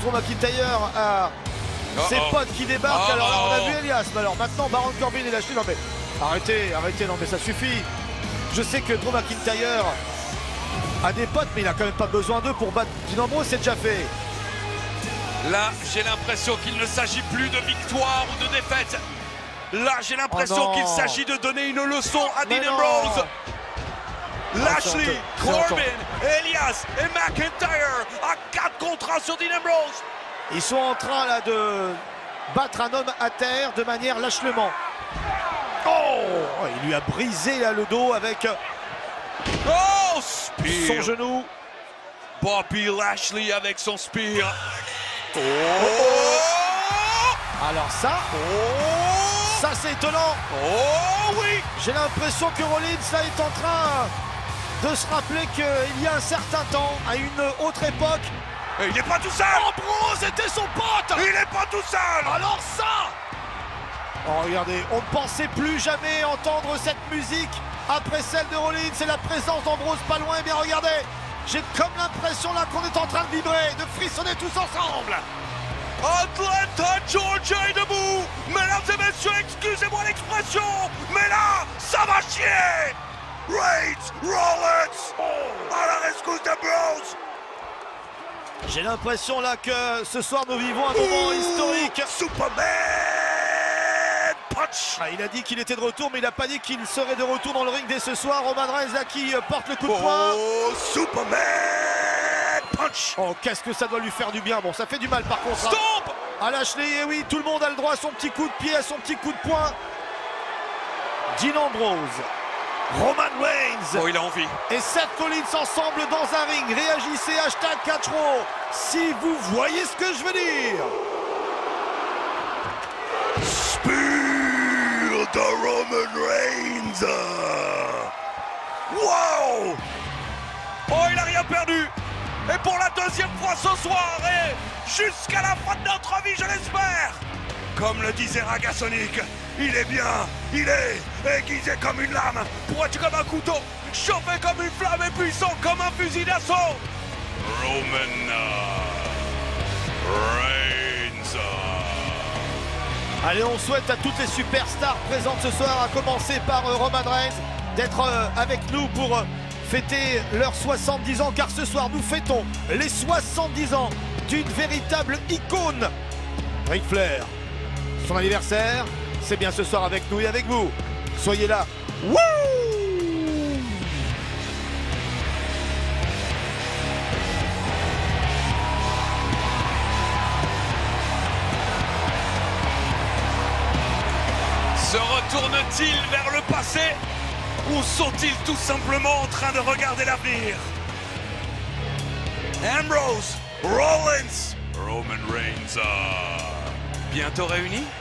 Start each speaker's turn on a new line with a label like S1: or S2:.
S1: Drew McIntyre a ses potes qui débarquent. Alors là, on a vu Elias. Mais alors maintenant, Baron Corbin et Lashley. Non mais arrêtez, non mais ça suffit. Je sais que Drew McIntyre a des potes, mais il a quand même pas besoin d'eux pour battre Dean Ambrose, c'est déjà fait.
S2: Là, j'ai l'impression qu'il ne s'agit plus de victoire ou de défaite. Là, j'ai l'impression qu'il s'agit de donner une leçon à Dean Ambrose. Lashley, Corbin, Elias et McIntyre à 4 contre 1 sur Dean Ambrose.
S1: Ils sont en train là de battre un homme à terre de manière lâchement. Oh, il lui a brisé là le dos avec son genou.
S2: Bobby Lashley avec son spear.
S1: Alors ça, ça c'est étonnant.
S2: Oh oui.
S1: J'ai l'impression que Rollins là, est en train de se rappeler qu'il y a un certain temps, à une autre époque.
S2: Et il n'est pas tout seul.
S1: Ambrose était son pote.
S2: Il n'est pas tout seul.
S1: Alors ça. Oh regardez, on ne pensait plus jamais entendre cette musique après celle de Rollins et la présence d'Ambrose pas loin. Et bien regardez, j'ai comme l'impression là qu'on est en train de vibrer, de frissonner tous ensemble.
S2: Atlanta, Georgia est debout. Mesdames et messieurs, excusez-moi l'expression, mais là, ça va chier. Reigns, Rollins, à la rescousse d'Ambrose.
S1: J'ai l'impression là que ce soir nous vivons un moment historique.
S2: Superman punch.
S1: Il a dit qu'il était de retour, mais il n'a pas dit qu'il serait de retour dans le ring dès ce soir. Roman Reigns là qui porte le coup de poing.
S2: Superman punch.
S1: Oh, qu'est-ce que ça doit lui faire du bien. Bon, ça fait du mal par contre.
S2: Stop.
S1: À Lashley, et oui, tout le monde a le droit à son petit coup de pied, à son petit coup de poing. Dean Ambrose, Roman Reigns.
S2: Oh, il a envie.
S1: Et Seth Rollins ensemble dans un ring. Réagissez, hashtag CatchRaw si vous voyez ce que je veux dire.
S2: Spear de Roman Reigns. Wow. Oh, il a rien perdu. Et pour la deuxième fois ce soir, et jusqu'à la fin de notre vie, je l'espère. Comme le disait Ragasonic, il est bien, il est aiguisé comme une lame, pointu comme un couteau, chauffé comme une flamme et puissant comme un fusil d'assaut. Roman Reigns.
S1: Allez, on souhaite à toutes les superstars présentes ce soir, à commencer par Roman Reigns, d'être avec nous pour fêter leurs 70 ans, car ce soir nous fêtons les 70 ans d'une véritable icône. Ric Flair, son anniversaire, c'est bien ce soir avec nous et avec vous. Soyez là. Wouh!
S2: Se retourne-t-il vers le passé ou sont-ils tout simplement en train de regarder l'avenir? Ambrose, Rollins, Roman Reigns, bientôt réunis?